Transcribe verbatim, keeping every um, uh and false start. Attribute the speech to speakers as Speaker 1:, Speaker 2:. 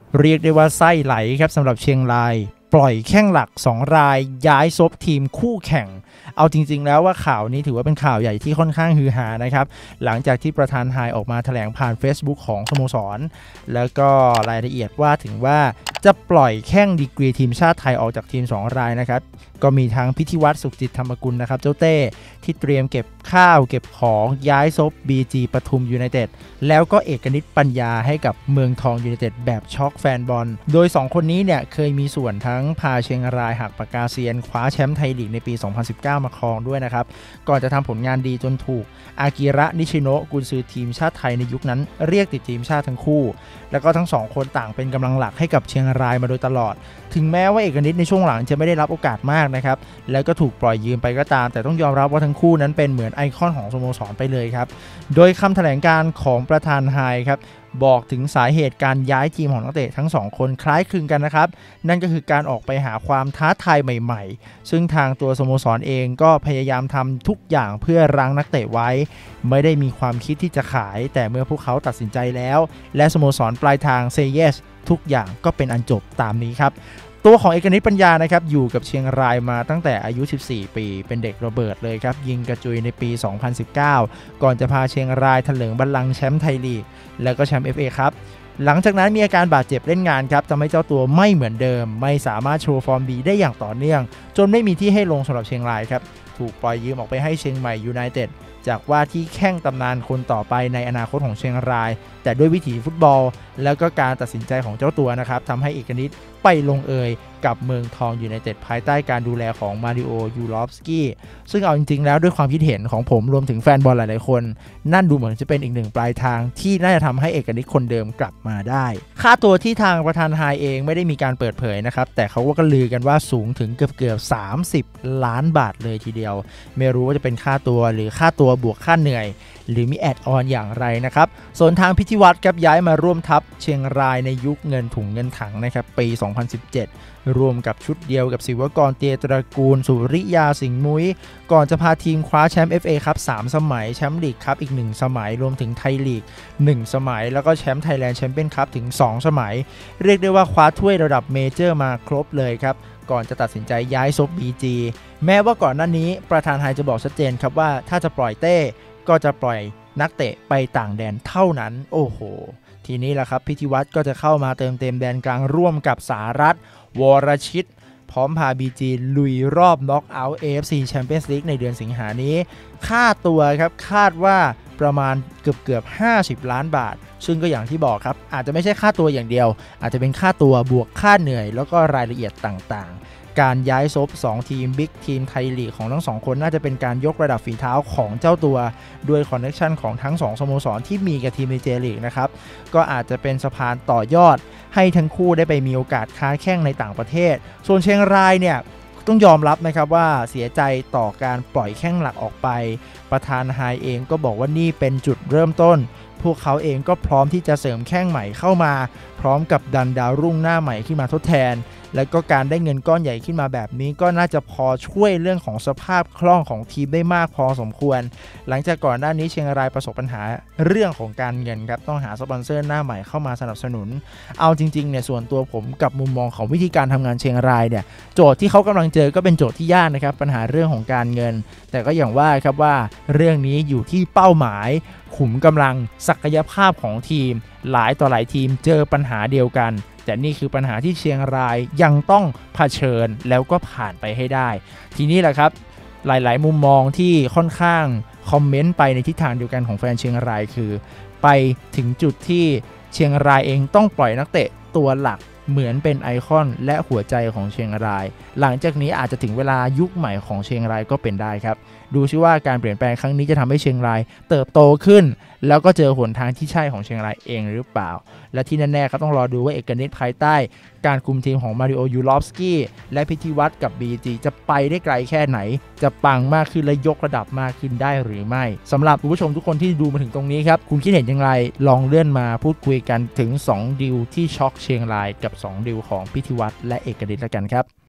Speaker 1: เรียกได้ว่าไส้ไหลครับสำหรับเชียงรายปล่อยแข้งหลักสองรายย้ายซบทีมคู่แข่งเอาจริงๆแล้วว่าข่าวนี้ถือว่าเป็นข่าวใหญ่ที่ค่อนข้างฮือฮานะครับหลังจากที่ประธานไฮออกมาแถลงผ่าน Facebook ของสโมสรแล้วก็รายละเอียดว่าถึงว่าจะปล่อยแข้งดีกรีทีมชาติไทยออกจากทีมสองรายนะครับก็มีทั้งพิธีวัฒน์สุขจิตธรรมกุลนะครับเจ้าเต้ที่เตรียมเก็บข้าวเก็บของย้ายซบ บี จี ปทุมยูไนเต็ดแล้วก็เอกนิตปัญญาให้กับเมืองทองยูไนเต็ดแบบช็อกแฟนบอลโดยสองคนนี้เนี่ยเคยมีส่วนทั้งพาเชียงรายหักปากกาเซียนคว้าแชมป์ไทยลีกในปีสองพันสิบเก้ามาครองด้วยนะครับก่อนจะทำผลงานดีจนถูกอากิระนิชิโนะกุนซือทีมชาติไทยในยุคนั้นเรียกติดทีมชาติทั้งคู่แล้วก็ทั้งสองคนต่างเป็นกำลังหลักให้กับเชียงรายมาโดยตลอดถึงแม้ว่าเอกนิตในช่วงหลังจะไม่ได้รับโอกาสมากนะครับแล้วก็ถูกปล่อยยืมไปก็ตามแต่ต้องยอมรับว่าทั้งคู่นั้นเป็นเหมือนไอคอนของสโมสรไปเลยครับโดยคำแถลงการของประธานไฮครับบอกถึงสาเหตุการย้ายทีมของนักเตะทั้งสองคนคล้ายคลึงกันนะครับนั่นก็คือการออกไปหาความท้าทายใหม่ๆซึ่งทางตัวสโมสรเองก็พยายามทำทุกอย่างเพื่อรั้งนักเตะไว้ไม่ได้มีความคิดที่จะขายแต่เมื่อพวกเขาตัดสินใจแล้วและสโมสรปลายทางเซเยสทุกอย่างก็เป็นอันจบตามนี้ครับตัวของเอกนิตปัญญานะครับอยู่กับเชียงรายมาตั้งแต่อายุสิบสี่ปีเป็นเด็กระเบิดเลยครับยิงกระจุยในปีสองพันสิบเก้าก่อนจะพาเชียงรายถลิงบัลลังก์แชมป์ไทยลีกแล้วก็แชมป์ เอฟ เอ ครับหลังจากนั้นมีอาการบาดเจ็บเล่นงานครับทำให้เจ้าตัวไม่เหมือนเดิมไม่สามารถโชว์ฟอร์มดีได้อย่างต่อเนื่องจนไม่มีที่ให้ลงสำหรับเชียงรายครับถูกปล่อยยืมออกไปให้เชียงใหม่ยูไนเต็ดจากว่าที่แข้งตำนานคนต่อไปในอนาคตของเชียงรายแต่ด้วยวิถีฟุตบอลแล้วก็การตัดสินใจของเจ้าตัวนะครับทำให้เอกนิตไปลงเอยกับเมืองทองยูไนเต็ดภายใต้การดูแลของมาริโอยูรอฟสกี้ซึ่งเอาจริงๆแล้วด้วยความคิดเห็นของผมรวมถึงแฟนบอลหลายๆคนนั่นดูเหมือนจะเป็นอีกหนึ่งปลายทางที่น่าจะทำให้เอกนิตคนเดิมกลับมาได้ค่าตัวที่ทางประธานไฮเองไม่ได้มีการเปิดเผยนะครับแต่เขาก็ลือกันว่าสูงถึงเกือบๆสามสิบล้านบาทเลยทีเดียวไม่รู้ว่าจะเป็นค่าตัวหรือค่าตัวบวกค่าเหนื่อยหรือมีแอดออนอย่างไรนะครับส่วนทางพิธีวัฒน์ครับย้ายมาร่วมทัพเชียงรายในยุคเงินถุงเงินถังนะครับปีสองพันสิบเจ็ดรวมกับชุดเดียวกับศิวกรเตียตระกูลสุริยาสิงห์มุ้ยก่อนจะพาทีมคว้าแชมป์ เอฟ เอ ครับสามสมัยแชมป์ลีกครับอีกหนึ่งสมัยรวมถึงไทยลีกหนึ่งสมัยแล้วก็แชมป์ไทยแลนด์แชมเปี้ยนคัพถึงสองสมัยเรียกได้ว่าคว้าถ้วยระดับเมเจอร์มาครบเลยครับก่อนจะตัดสินใจย้ายซบ บี จี แม้ว่าก่อนหน้านี้ประธานไฮจะบอกชัดเจนครับว่าถ้าจะปล่อยเต้ก็จะปล่อยนักเตะไปต่างแดนเท่านั้นโอ้โหทีนี้แหละครับพิธีวัฒน์ก็จะเข้ามาเติมเต็มแดนกลางร่วมกับสหรัฐวรชิตพร้อมพา บี จี ลุยรอบน็อกเอาท์ เอ เอฟ ซี Champions League ในเดือนสิงหานี้ค่าตัวครับคาดว่าประมาณเกือบเกือบห้าสิบล้านบาทซึ่งก็อย่างที่บอกครับอาจจะไม่ใช่ค่าตัวอย่างเดียวอาจจะเป็นค่าตัวบวกค่าเหนื่อยแล้วก็รายละเอียดต่างๆการย้ายซบสองทีมบิ๊กทีมไทยลีกของทั้งสองคนน่าจะเป็นการยกระดับฝีเท้าของเจ้าตัวด้วยคอนเนคชั่นของทั้งสองสโมสรที่มีกับทีมในเจลีกนะครับก็อาจจะเป็นสะพานต่อยอดให้ทั้งคู่ได้ไปมีโอกาสค้าแข้งในต่างประเทศส่วนเชียงรายเนี่ยต้องยอมรับนะครับว่าเสียใจต่อการปล่อยแข้งหลักออกไปประธานไฮเองก็บอกว่านี่เป็นจุดเริ่มต้นพวกเขาเองก็พร้อมที่จะเสริมแข้งใหม่เข้ามาพร้อมกับดันดาวรุ่งหน้าใหม่ขึ้นมาทดแทนแล้วก็การได้เงินก้อนใหญ่ขึ้นมาแบบนี้ก็น่าจะพอช่วยเรื่องของสภาพคล่องของทีมได้มากพอสมควรหลังจากก่อนหน้านี้เชียงรายประสบปัญหาเรื่องของการเงินครับต้องหาสปอนเซอร์หน้าใหม่เข้ามาสนับสนุนเอาจริงๆเนี่ยส่วนตัวผมกับมุมมองของวิธีการทำงานเชียงรายเนี่ยโจทย์ที่เขากำลังเจอก็เป็นโจทย์ที่ยากนะครับปัญหาเรื่องของการเงินแต่ก็อย่างว่าครับว่าเรื่องนี้อยู่ที่เป้าหมายขุมกำลังศักยภาพของทีมหลายต่อหลายทีมเจอปัญหาเดียวกันแต่นี่คือปัญหาที่เชียงรายยังต้องเผชิญแล้วก็ผ่านไปให้ได้ทีนี้แหละครับหลายๆมุมมองที่ค่อนข้างคอมเมนต์ไปในทิศทางเดียวกันของแฟนเชียงรายคือไปถึงจุดที่เชียงรายเองต้องปล่อยนักเตะตัวหลักเหมือนเป็นไอคอนและหัวใจของเชียงรายหลังจากนี้อาจจะถึงเวลายุคใหม่ของเชียงรายก็เป็นได้ครับดูซิว่าการเปลี่ยนแปลงครั้งนี้จะทำให้เชียงรายเติบโตขึ้นแล้วก็เจอหนทางที่ใช่ของเชียงรายเองหรือเปล่าและที่แน่ๆก็ต้องรอดูว่าเอกนิตภายใต้การคุมทีมของมาริโอยูรอฟสกี้และพิธีวัฒน์กับ บี จี จะไปได้ไกลแค่ไหนจะปังมากขึ้นและยกระดับมากขึ้นได้หรือไม่สำหรับคุณผู้ชมทุกคนที่ดูมาถึงตรงนี้ครับคุณคิดเห็นอย่างไรลองเลื่อนมาพูดคุยกันถึงสองดีลที่ช็อกเชียงรายกับสองดีลของพิธีวัฒน์และเอกนิตแล้วกันครับ